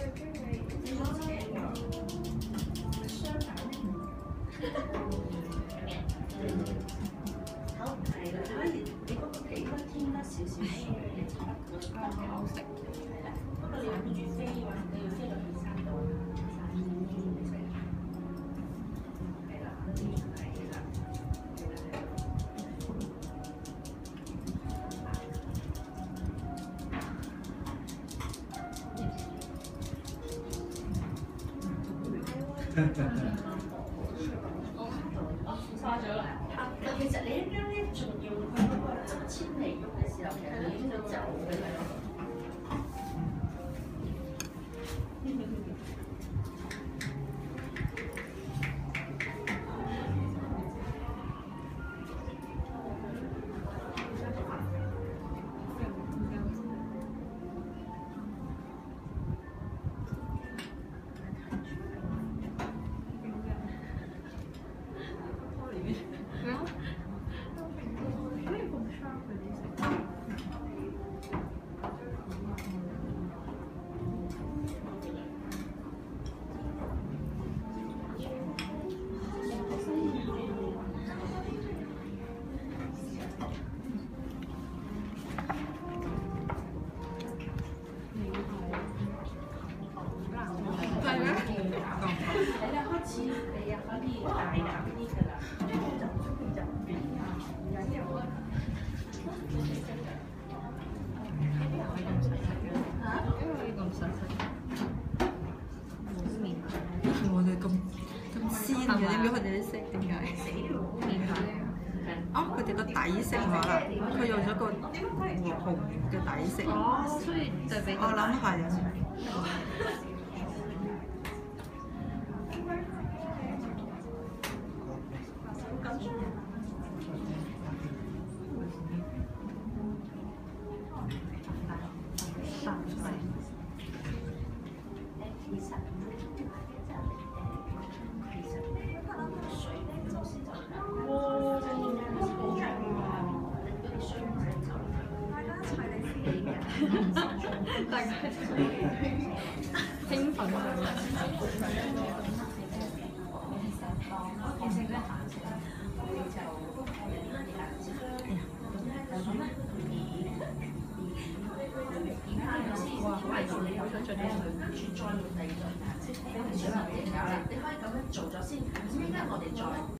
好係啦，你嗰個皮應該添得少少水嘅，好食。係啦，不過你諗住飛嘅話，你要飛到去山度，係啦，係啦。沙咗啦。其實你一間咧，仲要去嗰個執簽嚟喐嘅時候，其實你已經要走嘅啦。你咧開始你又可以大膽啲㗎啦，就唔中意就唔俾啊，有啲人我哋咁鮮嘅，點解佢哋啲色點解？哦，佢哋個底色話啦，佢用咗個紅嘅底色。 哦，所以就俾我諗係啊。 大家興奮啊！哇！好危險，你好想進去，再用第二種顏色，你可以咁樣做咗先，咁依家我哋再。